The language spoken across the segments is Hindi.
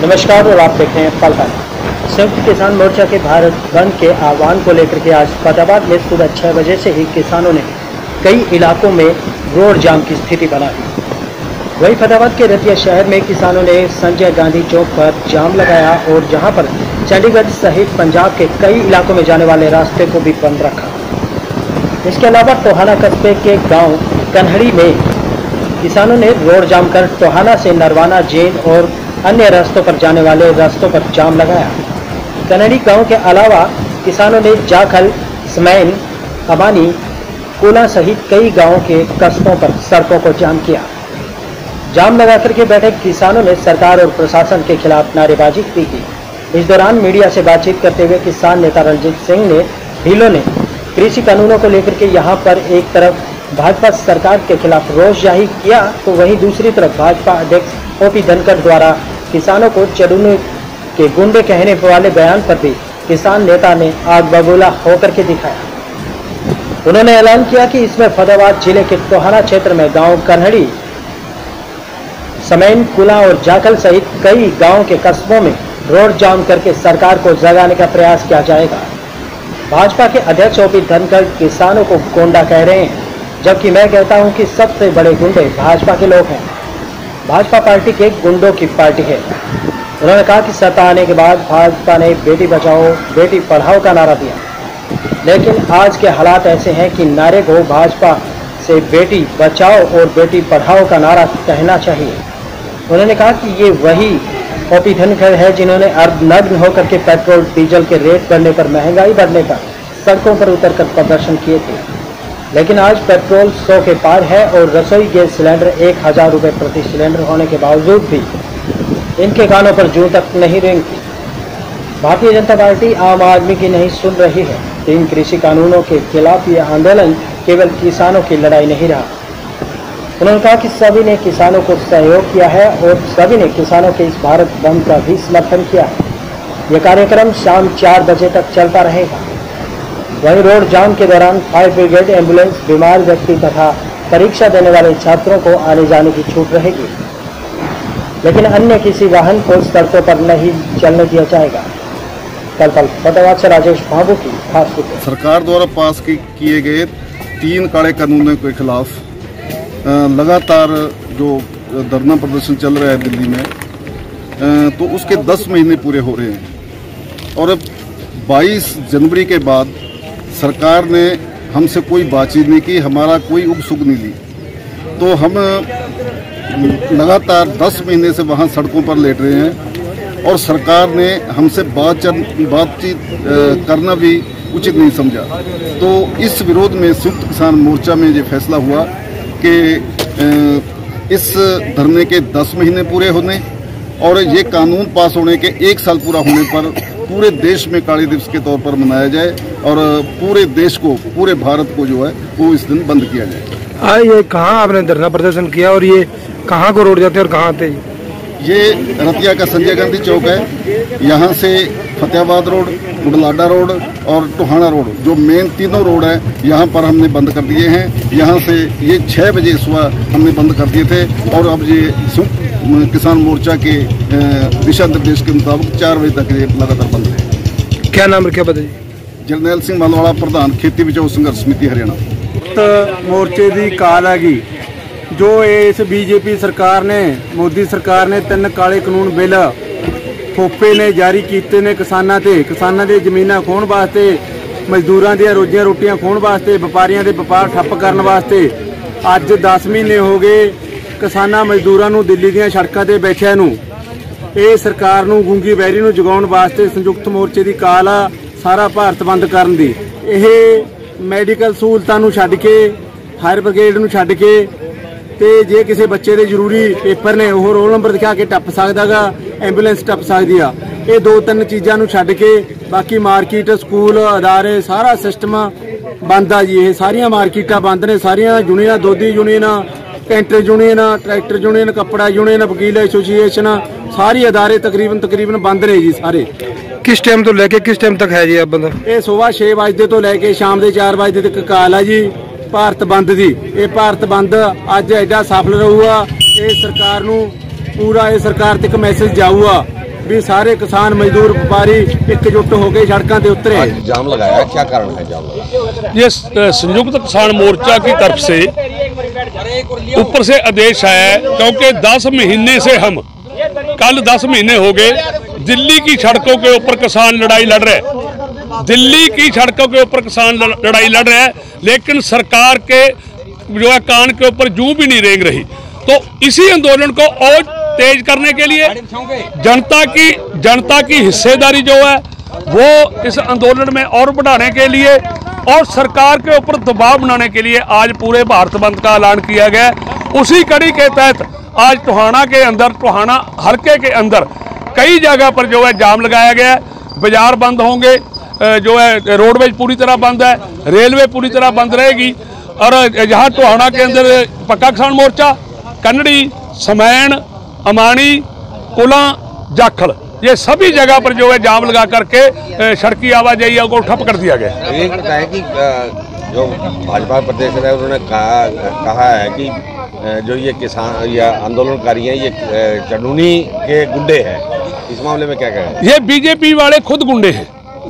नमस्कार और आप देख रहे हैं पल पल। संयुक्त किसान मोर्चा के भारत बंद के आह्वान को लेकर के आज फतेहाबाद में सुबह 6 बजे से ही किसानों ने कई इलाकों में रोड जाम की स्थिति बनाई। वहीं फतेहाबाद के रतिया शहर में किसानों ने संजय गांधी चौक पर जाम लगाया और जहां पर चंडीगढ़ सहित पंजाब के कई इलाकों में जाने वाले रास्ते को भी बंद रखा। इसके अलावा टोहाना कस्बे के गाँव कन्हड़ी में किसानों ने रोड जाम कर टोहाना से नरवाना जेन और अन्य रास्तों पर जाने वाले रास्तों पर जाम लगाया। कन्हड़ी गांव के अलावा किसानों ने जाखल, समैन, अबानी, कोला सहित कई गांवों के कस्बों पर सड़कों को जाम किया। जाम लगाकर के बैठे किसानों ने सरकार और प्रशासन के खिलाफ नारेबाजी भी की। इस दौरान मीडिया से बातचीत करते हुए किसान नेता रणजीत सिंह ने ढीलों ने कृषि कानूनों को लेकर के यहाँ पर एक तरफ भाजपा सरकार के खिलाफ रोष जाहिर किया तो वहीं दूसरी तरफ भाजपा अध्यक्ष ओपी धनखड़ द्वारा किसानों को चढ़ने के गुंडे कहने वाले बयान पर भी किसान नेता ने आग बबूला होकर के दिखाया। उन्होंने ऐलान किया कि इसमें फतेहाबाद जिले के टोहाना क्षेत्र में गांव कन्हड़ी, समैन, कुला और जाखल सहित कई गांव के कस्बों में रोड जाम करके सरकार को जगाने का प्रयास किया जाएगा। भाजपा के अध्यक्ष ओपी धनखड़ किसानों को गोंडा कह रहे हैं, जबकि मैं कहता हूं कि सबसे बड़े गुंडे भाजपा के लोग हैं। भाजपा पार्टी के गुंडों की पार्टी है। उन्होंने कहा कि सत्ता आने के बाद भाजपा ने बेटी बचाओ बेटी पढ़ाओ का नारा दिया, लेकिन आज के हालात ऐसे हैं कि नारे को भाजपा से बेटी बचाओ और बेटी पढ़ाओ का नारा कहना चाहिए। उन्होंने कहा कि ये वही ओपी धनखड़ है जिन्होंने अर्धनग्न होकर के पेट्रोल डीजल के रेट बढ़ने पर, महंगाई बढ़ने पर सड़कों पर उतरकर प्रदर्शन किए थे, लेकिन आज पेट्रोल 100 के पार है और रसोई गैस सिलेंडर 1000 रुपये प्रति सिलेंडर होने के बावजूद भी इनके कानों पर जूं तक नहीं रेंगती। भारतीय जनता पार्टी आम आदमी की नहीं सुन रही है। 3 कृषि कानूनों के खिलाफ यह आंदोलन केवल किसानों की लड़ाई नहीं रहा। उन्होंने कहा कि सभी ने किसानों को सहयोग किया है और सभी ने किसानों के इस भारत बंद का भी समर्थन किया है। यह कार्यक्रम शाम 4 बजे तक चलता रहेगा। वहीं रोड जाम के दौरान फायर ब्रिगेड, एम्बुलेंस, बीमार व्यक्ति तथा परीक्षा देने वाले छात्रों को आने जाने की छूट रहेगी, लेकिन अन्य किसी वाहन को सड़कों पर नहीं चलने दिया जाएगा। कल फतेहाबाद से राजेश बाबू की खास रिपोर्ट। सरकार द्वारा पास किए गए 3 कड़े कानूनों के खिलाफ लगातार जो धरना प्रदर्शन चल रहा है दिल्ली में, तो उसके 10 महीने पूरे हो रहे हैं और 22 जनवरी के बाद सरकार ने हमसे कोई बातचीत नहीं की, हमारा कोई उपसुख नहीं ली। तो हम लगातार 10 महीने से वहाँ सड़कों पर लेट रहे हैं और सरकार ने हमसे बातचीत करना भी उचित नहीं समझा। तो इस विरोध में संयुक्त किसान मोर्चा में ये फैसला हुआ कि इस धरने के 10 महीने पूरे होने और ये कानून पास होने के 1 साल पूरा होने पर पूरे देश में काली दिवस के तौर पर मनाया जाए और पूरे देश को, पूरे भारत को जो है वो इस दिन बंद किया जाए। ये कहाँ आपने धरना प्रदर्शन किया और ये कहाँ को रोड जाते हैं और कहाँ आते हैं? ये रतिया का संजय गांधी चौक है। यहाँ से फतेहाबाद रोड, बुढ़लाडा रोड और टोहाना रोड, जो मेन तीनों रोड है, यहाँ पर हमने बंद कर दिए हैं। यहाँ से ये 6 बजे सुबह हमने बंद कर दिए थे और अब ये किसान मोर्चा के दिशा निर्देश के मुताबिक 4 बजे तक ये लगातार बंद है। क्या नाम रखा बताइए? जरनैल सिंह मालवाड़ा, प्रधान खेती बचाओ संघर्ष समिति हरियाणा। मोर्चे की काल हैगी जो इस बीजेपी सरकार ने, मोदी सरकार ने 3 काले कानून बिल थोपे ने जारी किए ने किसानों के जमीनां खोहण वास्ते, मजदूरों दी रोजियां रोटियां खोहण वास्ते, व्यापारियों के व्यापार ठप्प करने वास्ते। अज 10 महीने हो गए किसानां मजदूरों नूं दिल्ली दी सड़कों ते बैठिया नूं। ये सरकार नूं गूंगी बहरी नूं जगाउण वास्ते संयुक्त मोर्चे की काल आ सारा भारत बंद करन दी। यह मैडिकल सहूलतां नूं छड्ड के, फायर ब्रिगेड नूं छड्ड के ते जे किसी बच्चे के जरूरी पेपर ने वो रोल नंबर दिखा के टप सकदा गा, एंबूलेंस टप सकदी आ। ये 2-3 चीज़ों नूं छड्ड के बाकी मार्केट, स्कूल, अदारे सारा सिस्टम बंद आ जी। ये सारिया मार्केटां बंद ने, सारिया यूनियन, दोधी union, canter union, tractor union, कपड़ा यूनियन, वकील एसोसीएशन, सारी अदारे तकरीबन बंद ने जी सारे। किस टाइम तो लेके किस टाइम तक है जी अब बंद? ये सुबह 6 बजे तो लैके शाम के 4 बजे तक काल है जी भारत बंद की। ये भारत बंद अज एडा सफल रहूगा। ये सरकार नूं पूरा, ये सरकार तक मैसेज जाऊगा भी सारे किसान मजदूर व्यापारी एकजुट हो गए सड़कों पर उतरे। जाम लगाया, क्या कारण है जाम लगाया? ये संयुक्त किसान मोर्चा की तरफ से ऊपर से आदेश आया, क्योंकि 10 महीने से हम कल 10 महीने हो गए दिल्ली की सड़कों के ऊपर किसान लड़ाई लड़ रहे हैं। दिल्ली की सड़कों के ऊपर किसान लड़ाई लड़ रहे हैं, लेकिन सरकार के जो है कान के ऊपर जूं भी नहीं रेंग रही। तो इसी आंदोलन को और तेज करने के लिए जनता की हिस्सेदारी जो है वो इस आंदोलन में और बढ़ाने के लिए और सरकार के ऊपर दबाव बनाने के लिए आज पूरे भारत बंद का ऐलान किया गया। उसी कड़ी के तहत आज टोहाना के अंदर, टोहाना हल्के के अंदर कई जगह पर जो है जाम लगाया गया है। बाजार बंद होंगे, जो है रोडवेज पूरी तरह बंद है, रेलवे पूरी तरह बंद रहेगी। और यहाँ टोहाना के अंदर पक्का किसान मोर्चा, कन्नड़ी, समैन, अमानी, कुला, जाखल, ये सभी जगह पर जो है जाम लगा करके सड़की आवाजाही को ठप कर दिया गया। ये कहता है कि जो भाजपा प्रदेश है उन्होंने कहा है कि जो ये किसान या आंदोलनकारी हैं ये चनूनी के गुंडे हैं। इस मामले में क्या कहें? ये बीजेपी वाले खुद गुंडे हैं।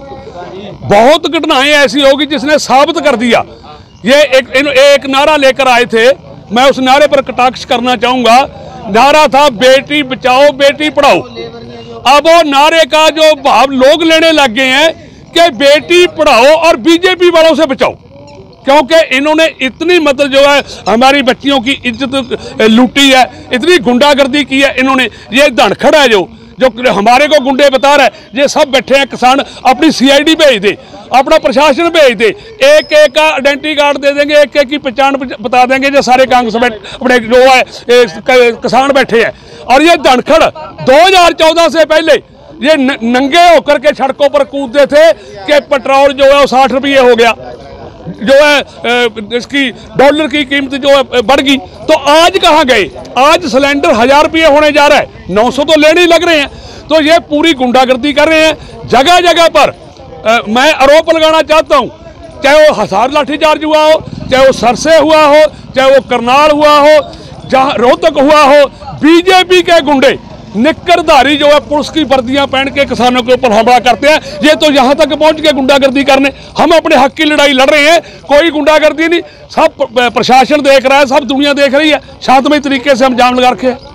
बहुत घटनाएं ऐसी होगी जिसने साबित कर दिया। ये एक नारा लेकर आए थे, मैं उस नारे पर कटाक्ष करना चाहूंगा। नारा था बेटी बचाओ बेटी पढ़ाओ। अब वो नारे का जो भाव लोग लेने लग गए हैं कि बेटी पढ़ाओ और बीजेपी वालों से बचाओ, क्योंकि इन्होंने इतनी मतलब जो है हमारी बच्चियों की इज्जत लूटी है, इतनी गुंडागर्दी की है इन्होंने। ये धनखड़ है जो हमारे को गुंडे बता रहा है, ये सब बैठे हैं किसान, अपनी सीआईडी भेज दे, अपना प्रशासन भेज दे, एक एक का आइडेंटिटी कार्ड दे देंगे, एक एक की पहचान बता देंगे, जो सारे कांग्रेस अपने जो है किसान बैठे हैं। और ये धनखड़ 2014 से पहले ये नंगे होकर के सड़कों पर कूदते थे कि पेट्रोल जो है वो 60 रुपये हो गया, जो है इसकी डॉलर की कीमत जो है बढ़ गई। तो आज कहाँ गए? आज सिलेंडर 1000 रुपये होने जा रहा है, 900 तो लेने ही लग रहे हैं। तो ये पूरी गुंडागर्दी कर रहे हैं जगह जगह पर। मैं आरोप लगाना चाहता हूँ, चाहे वो हसार लाठीचार्ज हुआ हो, चाहे वो सरसे हुआ हो, चाहे वो करनाल हुआ हो, जहाँ रोहतक हुआ हो, बीजेपी के गुंडे निक्करधारी जो है पुलिस की वर्दियां पहन के किसानों के ऊपर हमला करते हैं। ये तो यहाँ तक पहुंच के गुंडागर्दी करने। हम अपने हक की लड़ाई लड़ रहे हैं, कोई गुंडागर्दी नहीं, सब प्रशासन देख रहा है, सब दुनिया देख रही है, शांतमय तरीके से हम जाम लगा रखे हैं।